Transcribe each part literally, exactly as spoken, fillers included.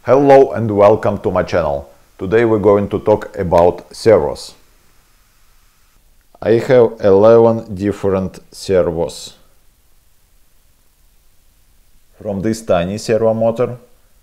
Hello and welcome to my channel. Today we're going to talk about servos. I have eleven different servos. From this tiny servo motor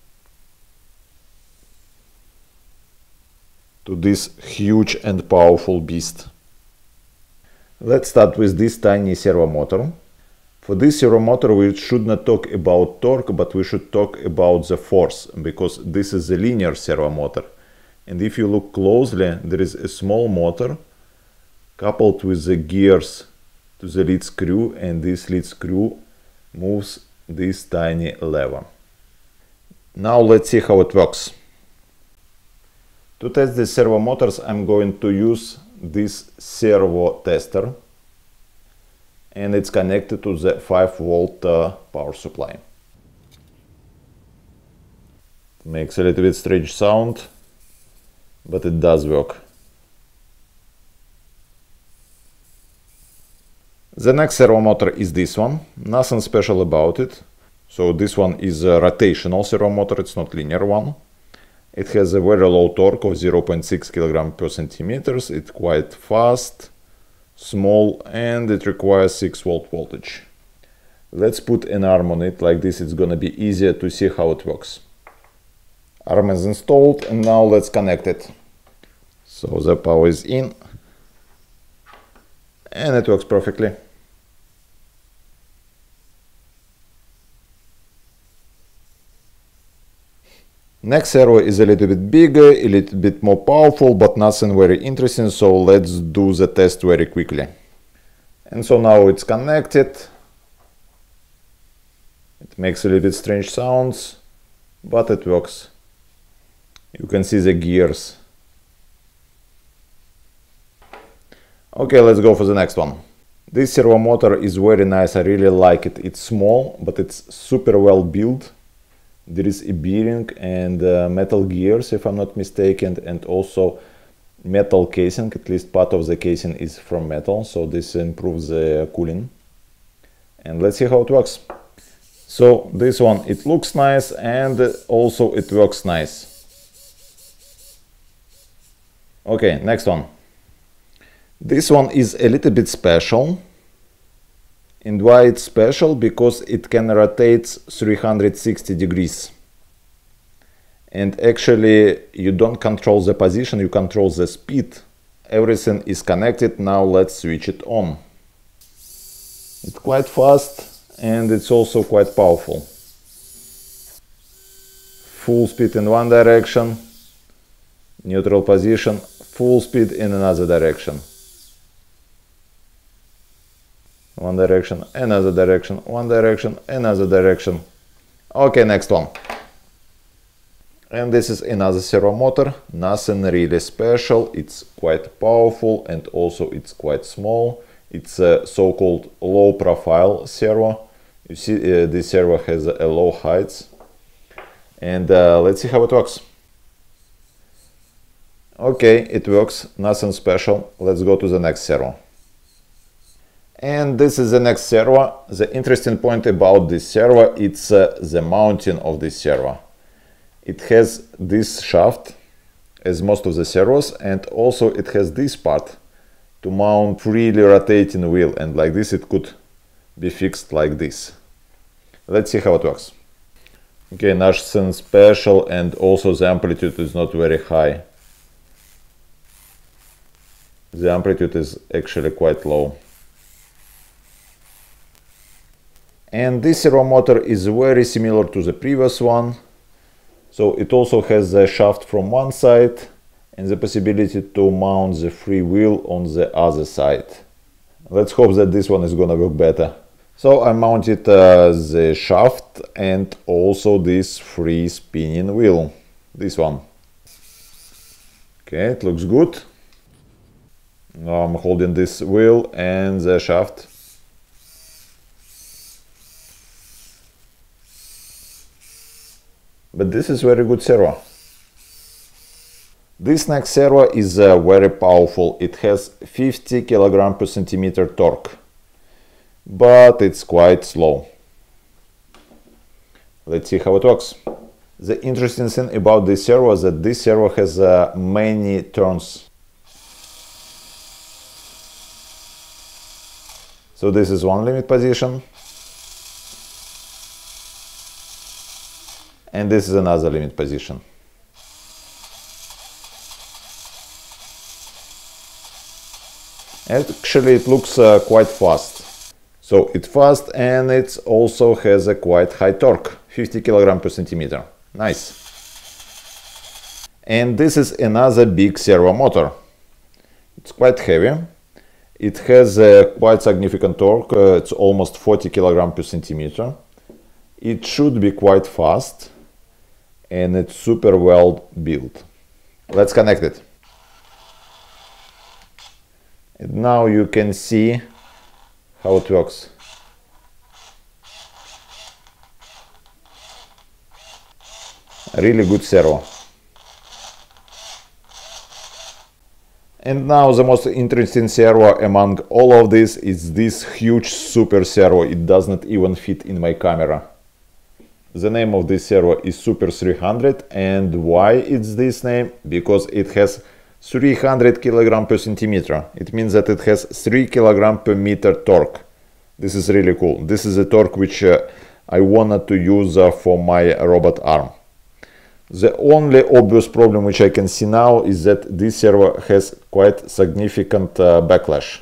to this huge and powerful beast. Let's start with this tiny servo motor. For this servo motor we should not talk about torque, but we should talk about the force, because this is a linear servo motor. And if you look closely, there is a small motor coupled with the gears to the lead screw, and this lead screw moves this tiny lever. Now let's see how it works. To test the servo motors, I'm going to use this servo tester, and it's connected to the five volt uh, power supply. It makes a little bit strange sound, but it does work. The next servo motor is this one. Nothing special about it. So this one is a rotational servo motor, it's not linear one. It has a very low torque of zero point six kilograms per centimeters. It's quite fast, small, and it requires six volt voltage. Let's put an arm on it, like this it's gonna be easier to see how it works. Arm is installed, and now let's connect it. So the power is in, and it works perfectly. Next servo is a little bit bigger, a little bit more powerful, but nothing very interesting, so let's do the test very quickly. And so now it's connected. It makes a little bit strange sounds, but it works. You can see the gears. Okay, let's go for the next one. This servo motor is very nice, I really like it. It's small, but it's super well built. There is a bearing and uh, metal gears, if I'm not mistaken, and also metal casing. At least part of the casing is from metal, so this improves the cooling. And let's see how it works. So this one, it looks nice, and also it works nice. Okay, next one. This one is a little bit special. And why it's special? Because it can rotate three hundred sixty degrees. And actually you don't control the position, you control the speed. Everything is connected. Now let's switch it on. It's quite fast, and it's also quite powerful. Full speed in one direction, neutral position, full speed in another direction. One direction, another direction, one direction, another direction. Okay, next one. And this is another servo motor, nothing really special. It's quite powerful, and also it's quite small. It's a so-called low profile servo. You see, uh, this servo has a low height. And uh, let's see how it works. Okay, it works, nothing special. Let's go to the next servo. And this is the next servo. The interesting point about this servo, it's uh, the mounting of this servo. It has this shaft, as most of the servos, and also it has this part to mount freely rotating wheel, and like this it could be fixed like this. Let's see how it works. Okay, nothing special, and also the amplitude is not very high. The amplitude is actually quite low. And this servo motor is very similar to the previous one. So it also has the shaft from one side and the possibility to mount the free wheel on the other side. Let's hope that this one is gonna work better. So I mounted uh, the shaft and also this free spinning wheel. This one. Okay, it looks good. Now I'm holding this wheel and the shaft. But this is very good servo. This next servo is uh, very powerful. It has fifty kilograms per centimeter torque, but it's quite slow. Let's see how it works. The interesting thing about this servo is that this servo has uh, many turns. So this is one limit position, and this is another limit position. Actually, it looks uh, quite fast. So it's fast, and it also has a quite high torque, fifty kilograms per centimeter. Nice. And this is another big servo motor. It's quite heavy. It has a quite significant torque. Uh, it's almost forty kilograms per centimeter. It should be quite fast, and it's super well built. Let's connect it. And now you can see how it works. A really good servo. And now the most interesting servo among all of this is this huge super servo. It does not even fit in my camera. The name of this servo is Super three hundred, and why it's this name? Because it has three hundred kilograms per centimeter. It means that it has three kilograms per meter torque. This is really cool. This is a torque which uh, I wanted to use uh, for my robot arm. The only obvious problem which I can see now is that this servo has quite significant uh, backlash.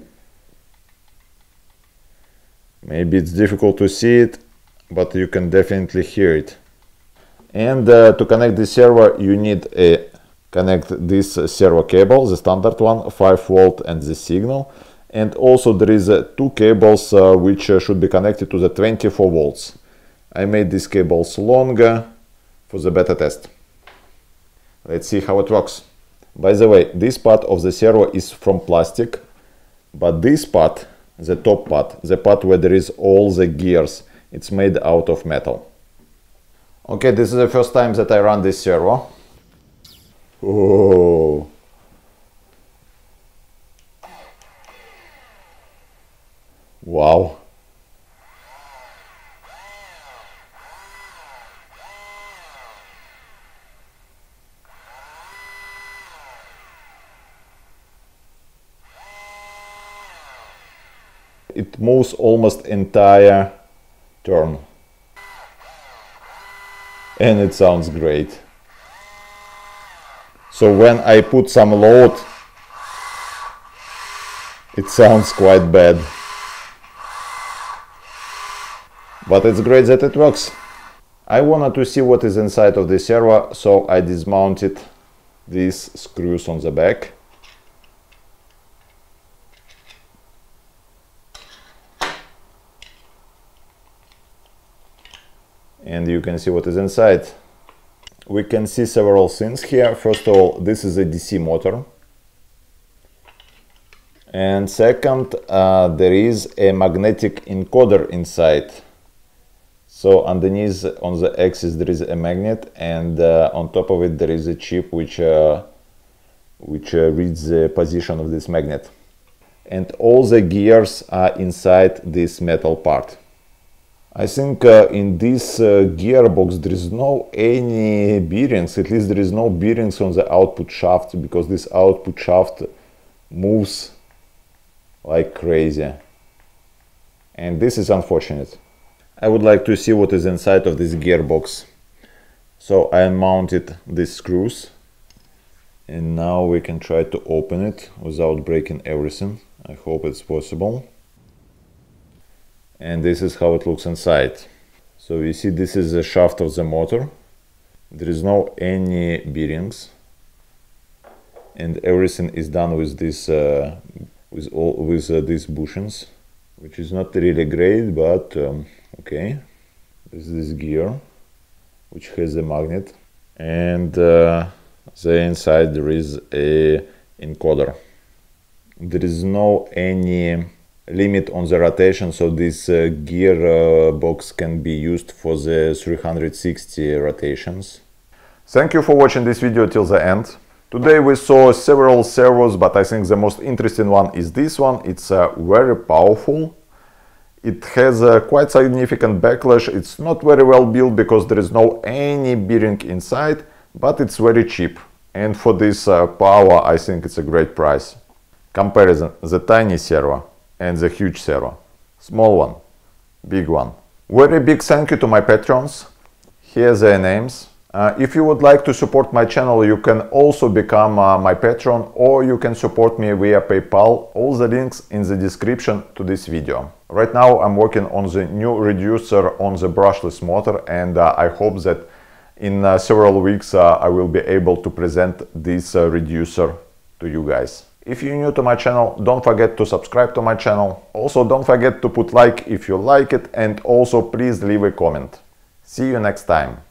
Maybe it's difficult to see it, but you can definitely hear it. And uh, to connect this servo, you need a connect this servo cable, the standard one, five volt, and the signal. And also there is uh, two cables uh, which uh, should be connected to the twenty-four volts. I made these cables longer for the beta test. Let's see how it works. By the way, this part of the servo is from plastic, but this part, the top part, the part where there is all the gears, it's made out of metal. Okay, this is the first time that I run this servo. Oh. Wow. It moves almost entire turn. And it sounds great. So when I put some load, it sounds quite bad. But it's great that it works. I wanted to see what is inside of the servo, so I dismounted these screws on the back. And you can see what is inside. We can see several things here. First of all, this is a D C motor. And second, uh, there is a magnetic encoder inside. So underneath on the axis there is a magnet, and uh, on top of it there is a chip which, uh, which uh, reads the position of this magnet. And all the gears are inside this metal part. I think uh, in this uh, gearbox there is no any bearings, at least there is no bearings on the output shaft, because this output shaft moves like crazy. And this is unfortunate. I would like to see what is inside of this gearbox. So I unmounted these screws, and now we can try to open it without breaking everything. I hope it's possible. And this is how it looks inside. So you see, this is the shaft of the motor. There is no any bearings, and everything is done with this uh, with all with uh, these bushings, which is not really great, but um, okay. This is this gear which has a magnet, and uh, the inside there is a encoder. There is no any limit on the rotation, so this uh, gear uh, box can be used for the three hundred sixty rotations. Thank you for watching this video till the end. Today we saw several servos, but I think the most interesting one is this one. It's uh, very powerful, It has a quite significant backlash. It's not very well built because there is no any bearing inside, but it's very cheap. And for this uh, power, I think it's a great price. Comparison: the tiny servo and the huge servo. Small one, big one. Very big thank you to my patrons. Here are their names. Uh, if you would like to support my channel, you can also become uh, my patron, or you can support me via PayPal. All the links in the description to this video. Right now I'm working on the new reducer on the brushless motor, and uh, I hope that in uh, several weeks uh, I will be able to present this uh, reducer to you guys. If you're new to my channel, don't forget to subscribe to my channel. Also, don't forget to put like if you like it, and also please leave a comment. See you next time.